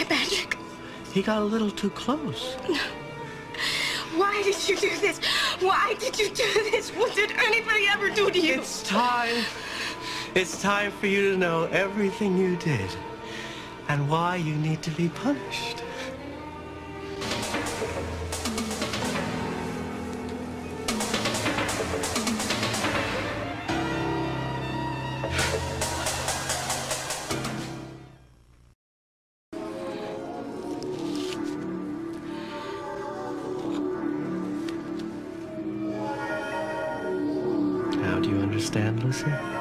Patrick. He got a little too close. Why did you do this? Why did you do this? What did anybody ever do to you? It's time. It's time for you to know everything you did and why you need to be punished. Now, do you understand, Lucy?